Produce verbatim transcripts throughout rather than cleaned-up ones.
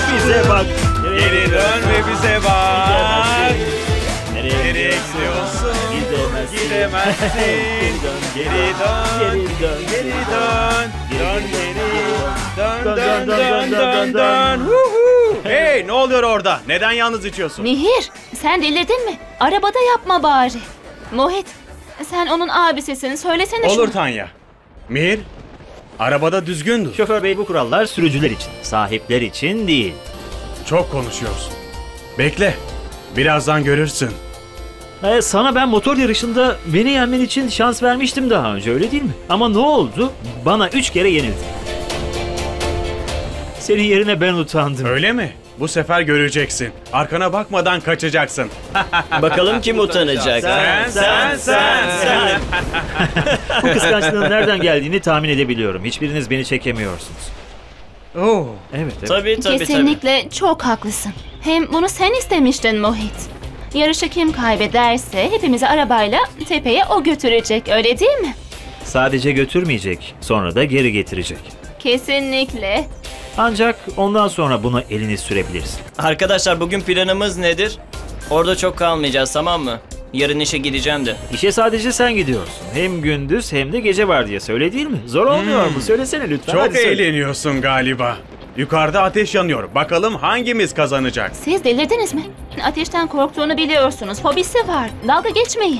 Bize bak. Geri dön ve bize bak. Nereye Nereye gidiyorsun? Gidemezsin. Gidemezsin. Geri Geri dön. Geri dön. Geri dön. Dön geri. Dön Dön, dön dön, dön dön, dön dön. dön. Huhu. Hey, ne oluyor orada? Neden yalnız içiyorsun? Mihir, sen delirdin mi? Arabada yapma bari. Mohit, sen onun abisisin. Söylesene Olur şunu. Tanya. Mihir, arabada düzgün dur. Şoför bey, bu kurallar sürücüler için, sahipler için değil. Çok konuşuyorsun. Bekle. Birazdan görürsün. Ee, sana ben motor yarışında beni yenmen için şans vermiştim daha önce, öyle değil mi? Ama ne oldu? Bana üç kere yenildin. Senin yerine ben utandım. Öyle mi? Bu sefer göreceksin. Arkana bakmadan kaçacaksın. Bakalım kim utanacak. Sen, sen, sen, sen. Bu kıskançlığın nereden geldiğini tahmin edebiliyorum. Hiçbiriniz beni çekemiyorsunuz. Oo. Evet, evet. Tabii tabii Kesinlikle çok haklısın. Hem bunu sen istemiştin Mohit. Yarışı kim kaybederse hepimizi arabayla tepeye o götürecek, öyle değil mi? Sadece götürmeyecek, sonra da geri getirecek. Kesinlikle. Ancak ondan sonra buna elini sürebilirsin. tabii. Arkadaşlar bugün planımız nedir? Orada çok kalmayacağız, tamam mı? Yarın işe gideceğim de. İşe sadece sen gidiyorsun. Hem gündüz hem de gece vardiyası, öyle değil mi? Zor olmuyor mu? Söylesene lütfen. Çok Hadi söyle. eğleniyorsun galiba. Yukarıda ateş yanıyor. Bakalım hangimiz kazanacak? Siz delirdiniz mi? Ateşten korktuğunu biliyorsunuz. Fobisi var. Dalga geçmeyin.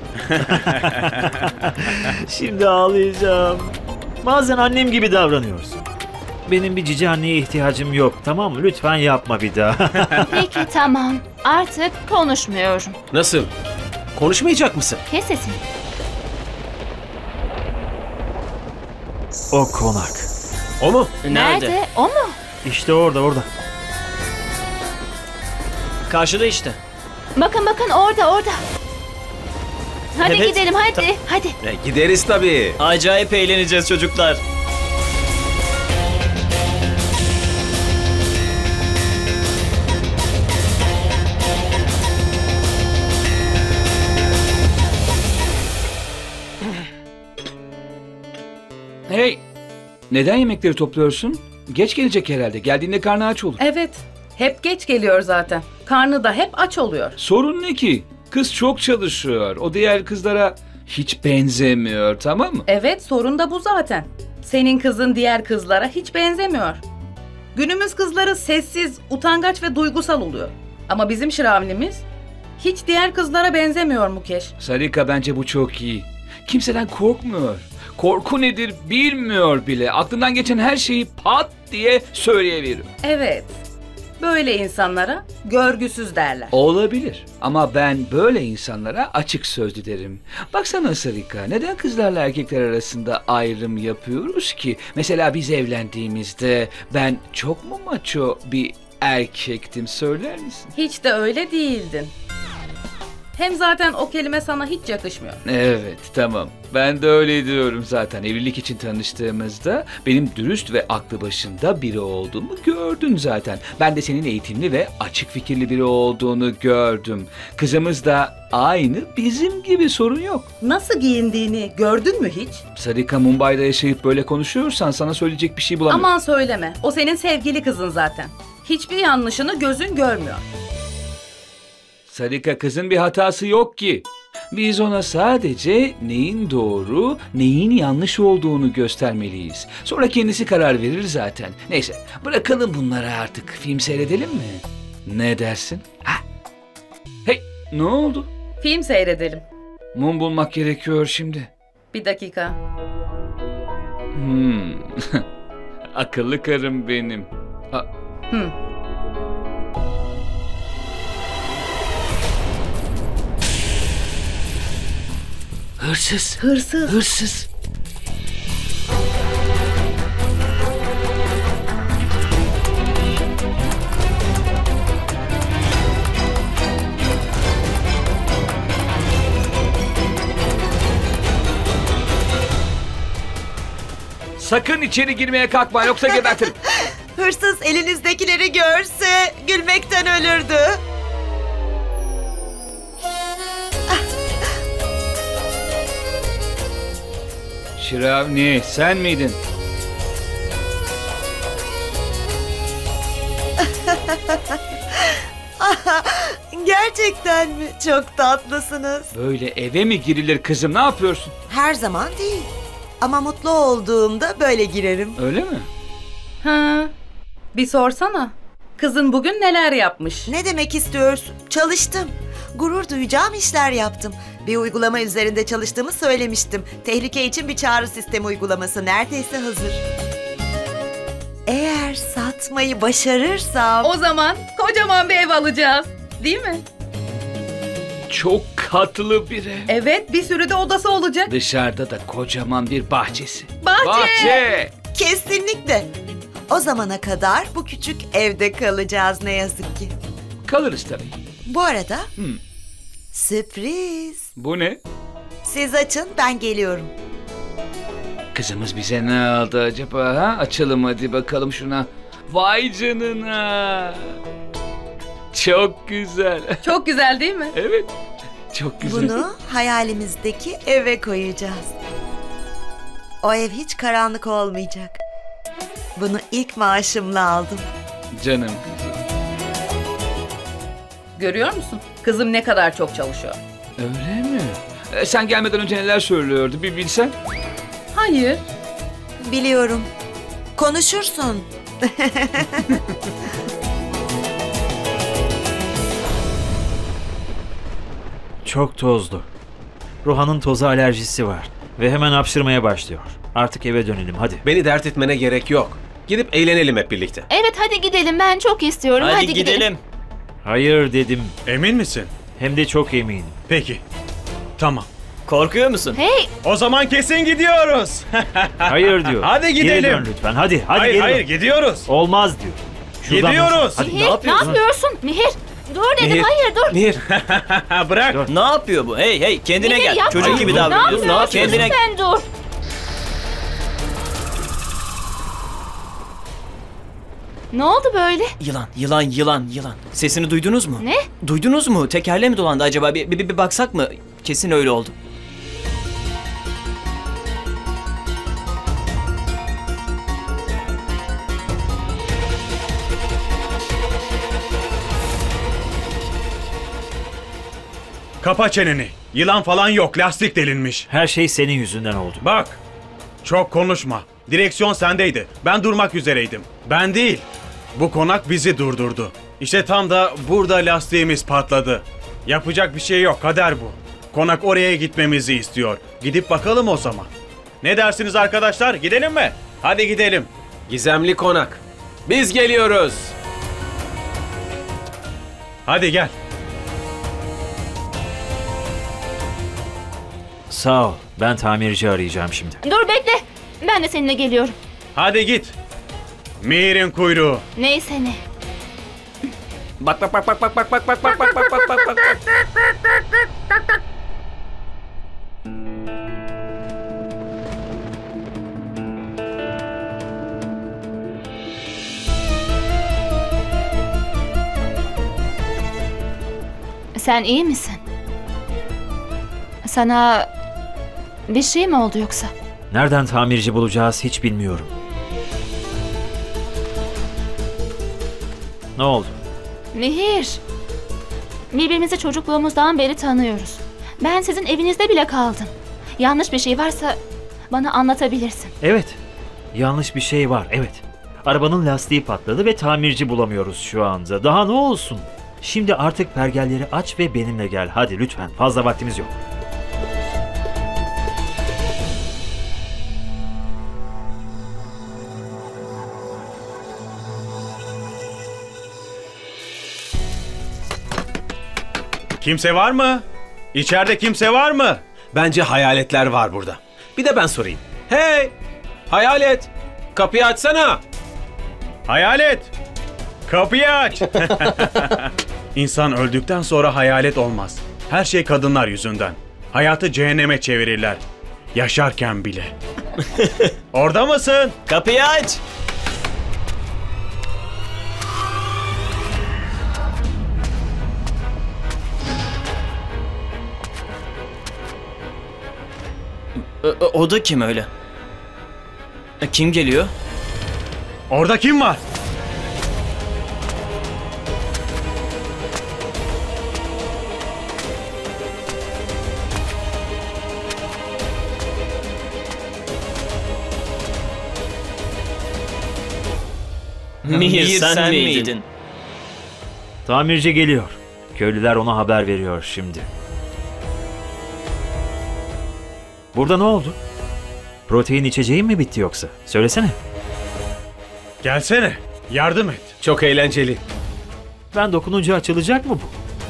Şimdi ağlayacağım. Bazen annem gibi davranıyorsun. Benim bir cici anneye ihtiyacım yok, tamam mı? Lütfen yapma bir daha. Peki tamam. Artık konuşmuyorum. Nasıl? Konuşmayacak mısın? Kes sesini. O konak. O mu? Nerede? O mu? İşte orada, orada. Karşıda işte. Bakın bakın orada orada. Hadi Evet. gidelim hadi. Hadi. E, gideriz tabii. Acayip eğleneceğiz çocuklar. Hey! Neden yemekleri topluyorsun? Geç gelecek herhalde. Geldiğinde karnı aç olur. Evet. Hep geç geliyor zaten. Karnı da hep aç oluyor. Sorun ne ki? Kız çok çalışıyor. O diğer kızlara hiç benzemiyor, tamam mı? Evet, sorun da bu zaten. Senin kızın diğer kızlara hiç benzemiyor. Günümüz kızları sessiz, utangaç ve duygusal oluyor. Ama bizim Şiravnimiz hiç diğer kızlara benzemiyor Mukesh. Sarika, bence bu çok iyi. Kimseden korkmuyor. Korku nedir bilmiyor bile. Aklından geçen her şeyi pat diye söyleyeveriyor. Evet. Böyle insanlara görgüsüz derler. Olabilir ama ben böyle insanlara açık sözlü derim. Baksana Sarika, neden kızlarla erkekler arasında ayrım yapıyoruz ki? Mesela biz evlendiğimizde ben çok mu maço bir erkektim, söyler misin? Hiç de öyle değildin. Hem zaten o kelime sana hiç yakışmıyor. Evet, tamam. Ben de öyle diyorum zaten. Evlilik için tanıştığımızda benim dürüst ve aklı başında biri olduğumu gördün zaten. Ben de senin eğitimli ve açık fikirli biri olduğunu gördüm. Kızımız da aynı bizim gibi, sorun yok. Nasıl giyindiğini gördün mü hiç? Sarika, Mumbai'de yaşayıp böyle konuşuyorsan sana söyleyecek bir şey bulamıyorum. Aman söyleme. O senin sevgili kızın zaten. Hiçbir yanlışını gözün görmüyor. Sarika, kızın bir hatası yok ki. Biz ona sadece neyin doğru, neyin yanlış olduğunu göstermeliyiz. Sonra kendisi karar verir zaten. Neyse, bırakalım bunları artık. Film seyredelim mi? Ne dersin? Ha? Hey, ne oldu? Film seyredelim. Mum bulmak gerekiyor şimdi. Bir dakika. Hmm. Akıllı karım benim. Ha, Hı. hırsız. Hırsız. Hırsız. Sakın içeri girmeye kalkma, yoksa gebertirim. Hırsız elinizdekileri görse gülmekten ölürdü. Şiravni, sen miydin? Gerçekten mi? Çok tatlısınız. Böyle eve mi girilir kızım? Ne yapıyorsun? Her zaman değil. Ama mutlu olduğumda böyle girerim. Öyle mi? Ha, bir sorsana. Kızın bugün neler yapmış? Ne demek istiyorsun? Çalıştım. Gurur duyacağım işler yaptım. Bir uygulama üzerinde çalıştığımı söylemiştim. Tehlike için bir çağrı sistemi uygulaması neredeyse hazır. Eğer satmayı başarırsam... O zaman kocaman bir ev alacağız. Değil mi? Çok katlı bir ev. Evet, bir sürü de odası olacak. Dışarıda da kocaman bir bahçesi. Bahçe! Bahçe! Kesinlikle. O zamana kadar bu küçük evde kalacağız ne yazık ki. Kalırız tabii. Bu arada Hmm. sürpriz. Bu ne? Siz açın, ben geliyorum. Kızımız bize ne aldı acaba? Ha? Açalım hadi bakalım şuna. Vay canına. Çok güzel. Çok güzel değil mi? Evet. Çok güzel. Bunu hayalimizdeki eve koyacağız. O ev hiç karanlık olmayacak. Bunu ilk maaşımla aldım. Canım kızım. Görüyor musun? Kızım ne kadar çok çalışıyor. Öyle mi? E, sen gelmeden önce neler söylüyordu bir bilsen. Hayır. Biliyorum. Konuşursun. Çok tozlu. Ruhan'ın toza alerjisi var ve hemen hapşırmaya başlıyor. Artık eve dönelim hadi. Beni dert etmene gerek yok. Gidip eğlenelim hep birlikte. Evet hadi gidelim, ben çok istiyorum. Hadi, Hadi, gidelim. Hayır dedim. Emin misin? Hem de çok eminim. Peki. Tamam. Korkuyor musun? Hey, O zaman kesin gidiyoruz. Hayır diyor. Hadi Geri gidelim. dön lütfen hadi. Hadi hayır geri hayır dön. gidiyoruz. Olmaz diyor. Şuradan Gidiyoruz. dön. Hadi. Mihir, ne yapıyorsun? yapıyorsun? Mihir, dur dedim, Mihir. hayır dur. Nehir, Bırak. Dur. Ne yapıyor bu? Hey hey kendine Mihir, gel. yapma. Çocuk gibi Ne davranıyorsun. yapıyorsun? Kendine Lütfen dur. Ne oldu böyle? Yılan, yılan, yılan, yılan. Sesini duydunuz mu? Ne? Duydunuz mu? Tekerle mi dolandı acaba? Bir, bir, bir baksak mı? Kesin öyle oldu. Kapa çeneni. Yılan falan yok. Lastik delinmiş. Her şey senin yüzünden oldu. Bak. Çok konuşma. Direksiyon sendeydi. Ben durmak üzereydim. Ben değil. Bu konak bizi durdurdu. İşte tam da burada lastiğimiz patladı. Yapacak bir şey yok. Kader bu. Konak oraya gitmemizi istiyor. Gidip bakalım o zaman. Ne dersiniz arkadaşlar? Gidelim mi? Hadi gidelim. gizemli konak. Biz geliyoruz. Hadi gel. Sağ ol. Ben tamirci arayacağım şimdi. Dur bekle. Ben de seninle geliyorum. Hadi git. Mihir'in kuyruğu. Neyse ne. Bak bak bak bak bak bak bak bak bak bak bak bak bak bak. Sen iyi misin? Sana bir şey mi oldu yoksa? Nereden tamirci bulacağız hiç bilmiyorum. Ne oldu? Mihir. Birbirimizi çocukluğumuzdan beri tanıyoruz. Ben sizin evinizde bile kaldım. Yanlış bir şey varsa bana anlatabilirsin. Evet. Yanlış bir şey var. Evet. Arabanın lastiği patladı ve tamirci bulamıyoruz şu anda. Daha ne olsun? Şimdi artık pergelleri aç ve benimle gel. Hadi lütfen. Fazla vaktimiz yok. Kimse var mı? İçeride kimse var mı? Bence hayaletler var burada. Bir de ben sorayım. Hey! Hayalet! Kapıyı açsana! Hayalet! Kapıyı aç! İnsan öldükten sonra hayalet olmaz. Her şey kadınlar yüzünden. Hayatı cehenneme çevirirler. Yaşarken bile. Orada mısın? Kapıyı aç. O, o- o da kim öyle? E, Kim geliyor? Orada kim var? Mihir, sen, miydin? Tamirci geliyor. Köylüler ona haber veriyor şimdi. Burada ne oldu? Protein içeceğin mi bitti yoksa? Söylesene. Gelsene. Yardım et. Çok eğlenceli. Ben dokununca açılacak mı bu?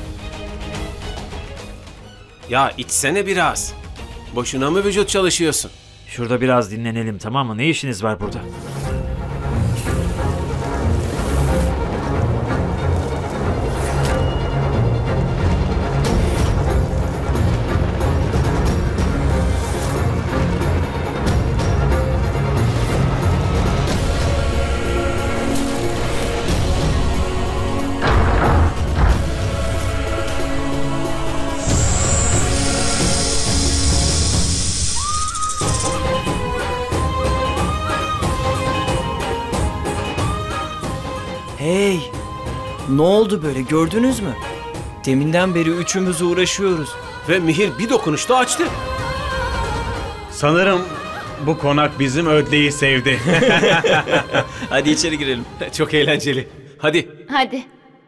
Ya içsene biraz. Boşuna mı vücut çalışıyorsun? Şurada biraz dinlenelim, tamam mı? Ne işiniz var burada? Hey! Ne oldu böyle, gördünüz mü? Deminden beri üçümüz uğraşıyoruz. Ve Mihir bir dokunuşta açtı. Sanırım bu konak bizim ödleyi sevdi. Hadi içeri girelim. Çok eğlenceli. Hadi. Hadi.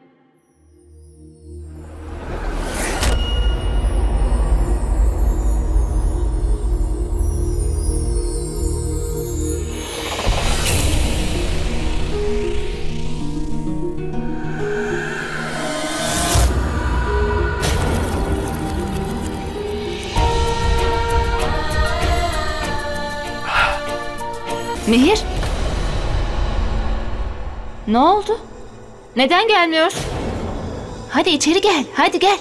Mihir? Ne oldu? Neden gelmiyorsun? Hadi içeri gel, hadi gel.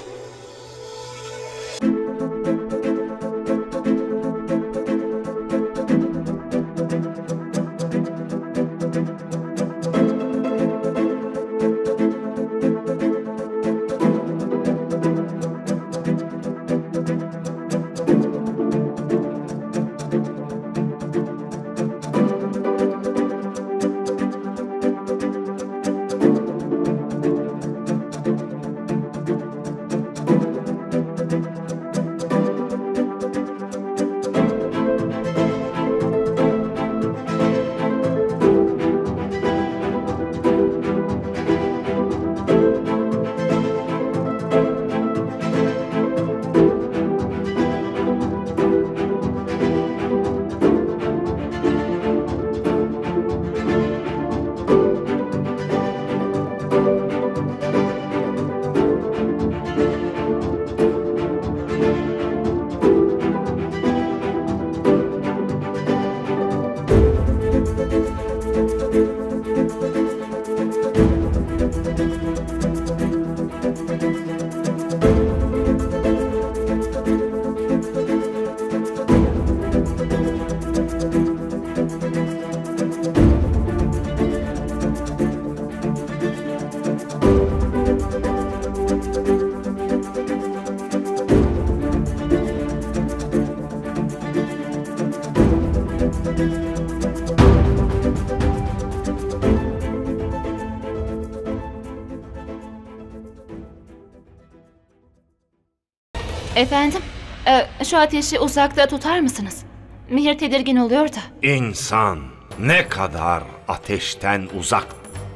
Efendim, e, şu ateşi uzakta tutar mısınız? Mihir tedirgin oluyor da. İnsan ne kadar ateşten uzak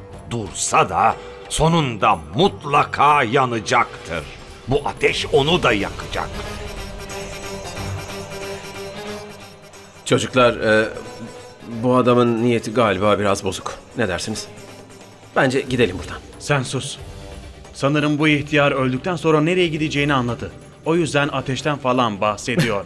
dursa da sonunda mutlaka yanacaktır. Bu ateş onu da yakacak. Çocuklar, e, bu adamın niyeti galiba biraz bozuk. Ne dersiniz? Bence gidelim buradan. Sen sus. Sanırım bu ihtiyar öldükten sonra nereye gideceğini anladı. O yüzden ateşten falan bahsediyor.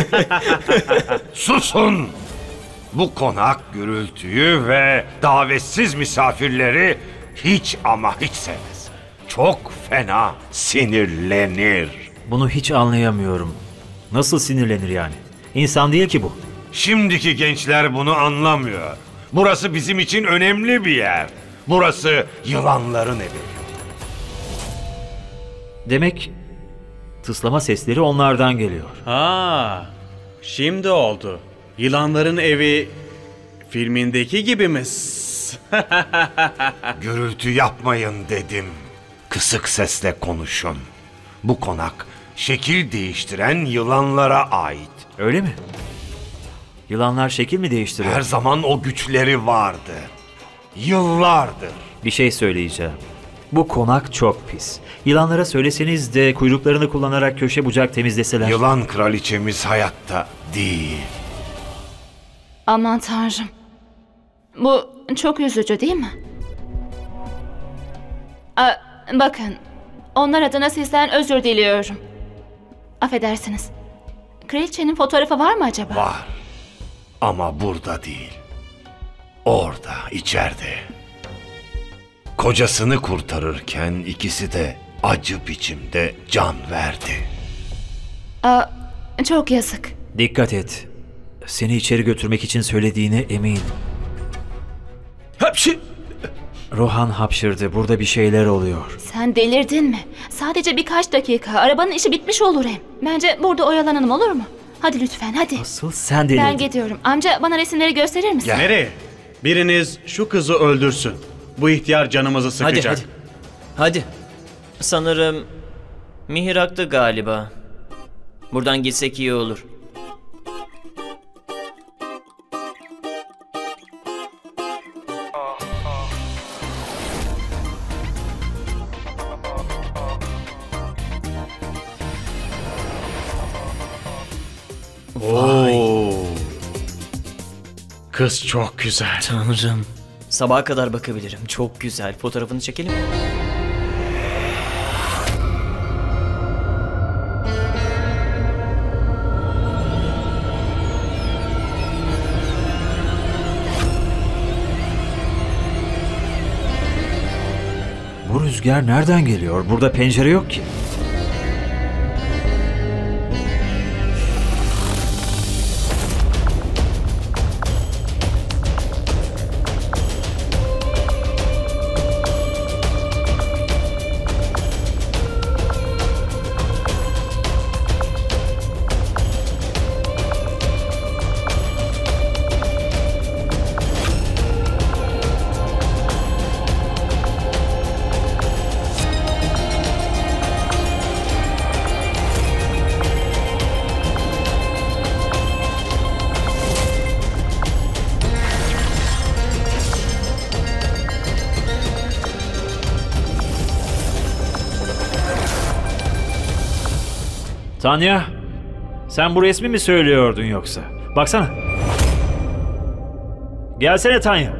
Susun! Bu konak gürültüyü ve davetsiz misafirleri hiç ama hiç sevmez. Çok fena sinirlenir. Bunu hiç anlayamıyorum. Nasıl sinirlenir yani? İnsan değil ki bu. Şimdiki gençler bunu anlamıyor. Burası bizim için önemli bir yer. Burası yılanların evi. Demek tıslama sesleri onlardan geliyor. Ha, şimdi oldu. Yılanların evi filmindeki gibi mi? Gürültü yapmayın dedim. Kısık sesle konuşun. Bu konak şekil değiştiren yılanlara ait. Öyle mi? Yılanlar şekil mi değiştiriyor? Her zaman o güçleri vardı. Yıllardır. Bir şey söyleyeceğim. Bu konak çok pis. Yılanlara söyleseniz de kuyruklarını kullanarak köşe bucak temizleseler. Yılan kraliçemiz hayatta değil. Aman tanrım. Bu çok üzücü değil mi? Aa, bakın, onlar adına sizden özür diliyorum. Affedersiniz. Kraliçenin fotoğrafı var mı acaba? Var. Ama burada değil. Orada, içeride. Kocasını kurtarırken ikisi de acı biçimde can verdi. Aa, çok yazık. Dikkat et. Seni içeri götürmek için söylediğine eminim. Hapşi! Rohan hapşırdı. Burada bir şeyler oluyor. Sen delirdin mi? Sadece birkaç dakika. Arabanın işi bitmiş olur hem. Bence burada oyalanalım, olur mu? Hadi lütfen, hadi. Asıl sen delirdin. Ben gidiyorum. Amca, bana resimleri gösterir misin? Gel. Nereye? Biriniz şu kızı öldürsün. Bu ihtiyar canımızı Hadi sıkacak. hadi. Hadi. Sanırım Mihrak'tı galiba. Buradan gitsek iyi olur. Oo. Kız çok güzel. Tanrım. Sabaha kadar bakabilirim. Çok güzel. Fotoğrafını çekelim mi? Bu rüzgar nereden geliyor? Burada pencere yok ki. Tanya, sen bu resmi mi söylüyordun yoksa? Baksana. Gelsene Tanya.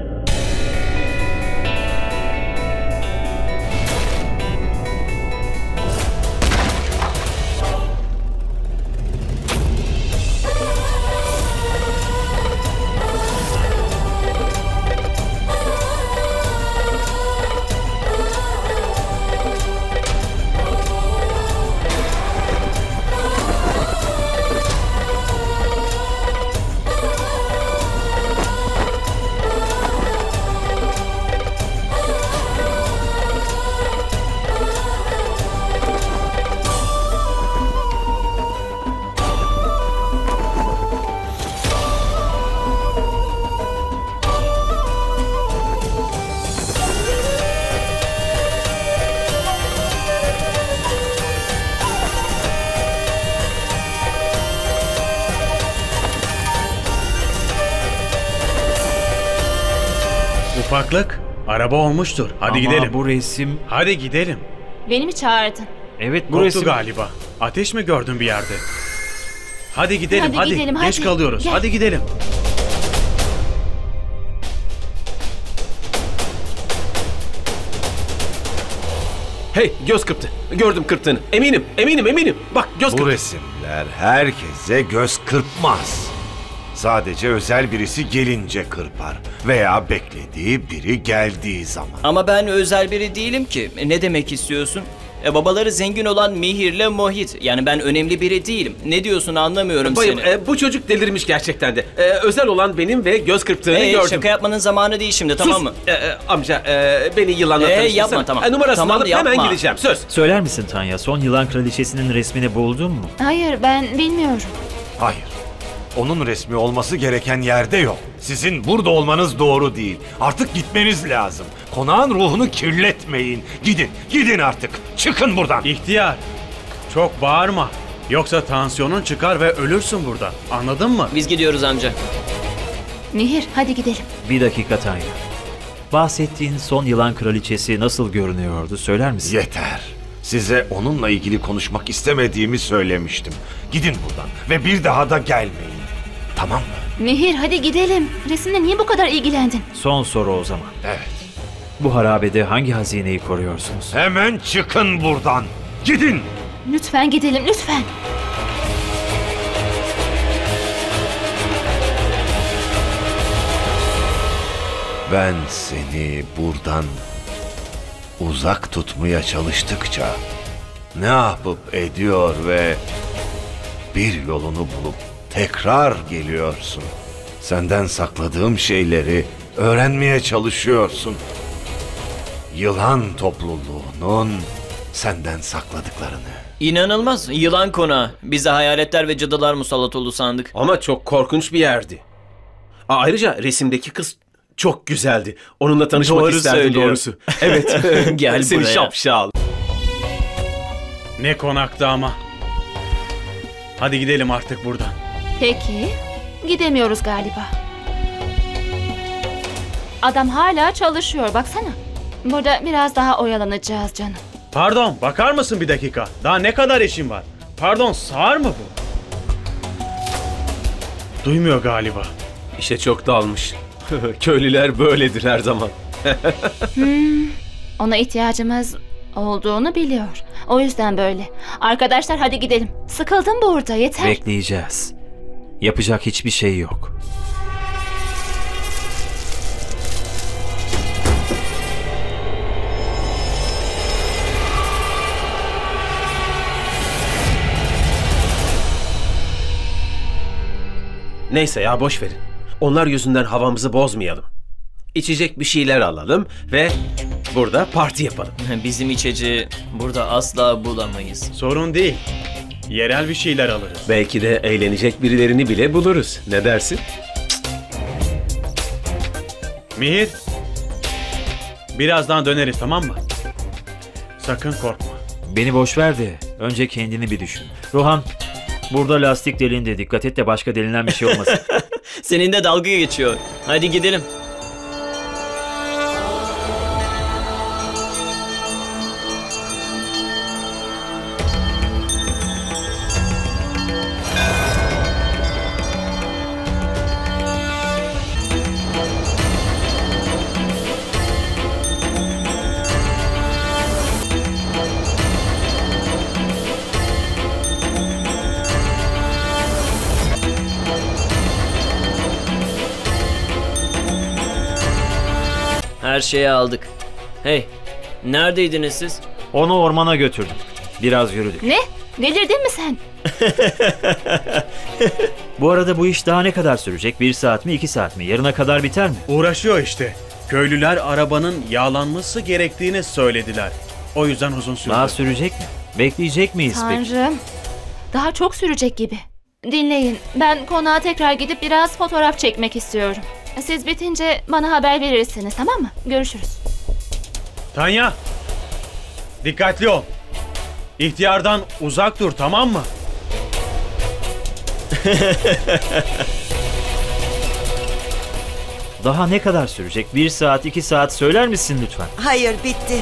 Ufaklık, araba olmuştur. Hadi Ama gidelim. bu resim... Hadi gidelim. Beni mi çağırdın? Evet bu Korktu resim... galiba. Ateş mi gördün bir yerde? Hadi gidelim, Hadi hadi. gidelim, Geç hadi. kalıyoruz. Gel. Hadi gidelim. Hey, göz kırptı. Gördüm kırptığını. Eminim, eminim, eminim. Bak göz Bu kırptı. resimler herkese göz kırpmaz. Sadece özel birisi gelince kırpar veya beklediği biri geldiği zaman. Ama ben özel biri değilim ki. Ne demek istiyorsun? E, babaları zengin olan Mihir'le Mohit. Yani ben önemli biri değilim. Ne diyorsun anlamıyorum Bayım, seni. e, bu çocuk delirmiş gerçekten de. E, özel olan benim ve göz kırptığını Hey, gördüm. şaka yapmanın zamanı değil şimdi, tamam Sus. mı? E, e, amca, e, beni yılanla Ee, tanıştırsana. yapma, tamam. E, numarasını Tamam, alıp yapma. hemen gideceğim. Söz. Söyler misin Tanya? Son yılan kraliçesinin resmini buldun mu? Hayır, ben bilmiyorum. Hayır. Onun resmi olması gereken yerde yok. Sizin burada olmanız doğru değil. Artık gitmeniz lazım. Konağın ruhunu kirletmeyin. Gidin, gidin artık. Çıkın buradan. İhtiyar, çok bağırma. Yoksa tansiyonun çıkar ve ölürsün burada. Anladın mı? Biz gidiyoruz amca. Nehir, hadi gidelim. Bir dakika Tanya. Bahsettiğin son yılan kraliçesi nasıl görünüyordu söyler misin? Yeter. Size onunla ilgili konuşmak istemediğimi söylemiştim. Gidin buradan ve bir daha da gelmeyin. Tamam mı? Mihir hadi gidelim. Resimle niye bu kadar ilgilendin? Son soru o zaman. Evet. Bu harabede hangi hazineyi koruyorsunuz? Hemen çıkın buradan. Gidin. Lütfen gidelim lütfen. Ben seni buradan uzak tutmaya çalıştıkça ne yapıp ediyor ve bir yolunu bulup tekrar geliyorsun. Senden sakladığım şeyleri öğrenmeye çalışıyorsun. Yılan topluluğunun senden sakladıklarını. İnanılmaz. Yılan konağı. Bize hayaletler ve cadılar musallat oldu sandık. Ama çok korkunç bir yerdi. Aa, ayrıca resimdeki kız çok güzeldi. Onunla tanışmak Doğru isterdim söylüyor. doğrusu. Evet. Gel Seni buraya. şapşal. Ne konaktı ama. Hadi gidelim artık buradan. Peki. Gidemiyoruz galiba. Adam hala çalışıyor baksana. Burada biraz daha oyalanacağız canım. Pardon, bakar mısın bir dakika? Daha ne kadar işim var? Pardon, sağır mı bu? Duymuyor galiba. İşe çok dalmış. Köylüler böyledir her zaman. Ona ihtiyacımız olduğunu biliyor. O yüzden böyle. Arkadaşlar hadi gidelim. Sıkıldım burada yeter. Bekleyeceğiz. Yapacak hiçbir şey yok. Neyse ya boş verin. Onlar yüzünden havamızı bozmayalım. İçecek bir şeyler alalım ve burada parti yapalım. Bizim içeceği burada asla bulamayız. Sorun değil. Yerel bir şeyler alırız. Belki de eğlenecek birilerini bile buluruz. Ne dersin? Mihir. Birazdan döneriz tamam mı? Sakın korkma. Beni boş ver de önce kendini bir düşün. Rohan, burada lastik delindi. Dikkat et de başka delinen bir şey olmasın. Senin de dalga geçiyor. Hadi gidelim. Her şeyi aldık. Hey, neredeydiniz siz? Onu ormana götürdüm. Biraz yürüdük. Ne? Delirdin mi sen? Bu arada bu iş daha ne kadar sürecek? Bir saat mi, iki saat mi? Yarına kadar biter mi? Uğraşıyor işte. Köylüler arabanın yağlanması gerektiğini söylediler. O yüzden uzun sürdü. Daha sürecek mi? Bekleyecek miyiz peki? Tanrım. Daha çok sürecek gibi. Dinleyin. Ben konağa tekrar gidip biraz fotoğraf çekmek istiyorum. Siz bitince bana haber verirsiniz tamam mı? Görüşürüz. Tanya. Dikkatli ol. İhtiyardan uzak dur tamam mı? Daha ne kadar sürecek? Bir saat, iki saat söyler misin lütfen? Hayır, bitti.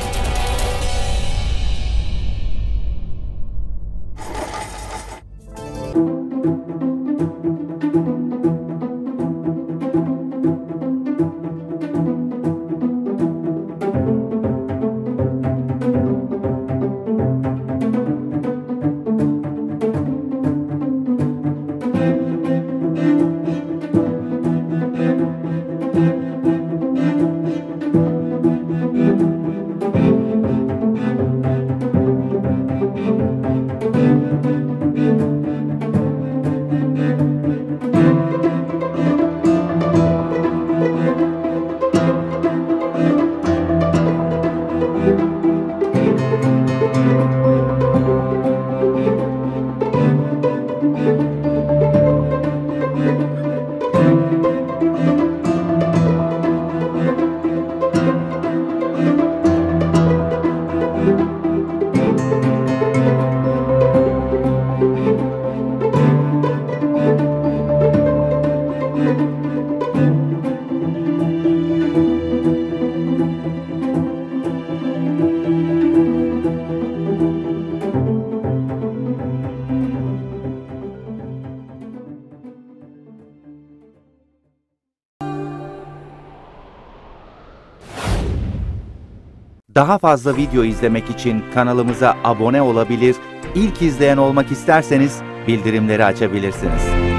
Daha fazla video izlemek için kanalımıza abone olabilir, ilk izleyen olmak isterseniz bildirimleri açabilirsiniz.